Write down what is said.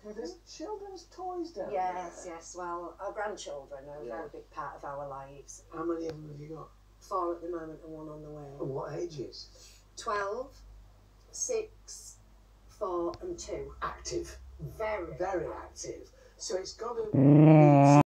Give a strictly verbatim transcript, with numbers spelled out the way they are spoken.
Well, there's children's toys down Yes, there. yes. Well, our grandchildren are Yeah. a very big part of our lives. How many of them have you got? Four at the moment and one on the way. And what ages? Twelve, six, four, and two. Active. Very. Very active. So it's got to be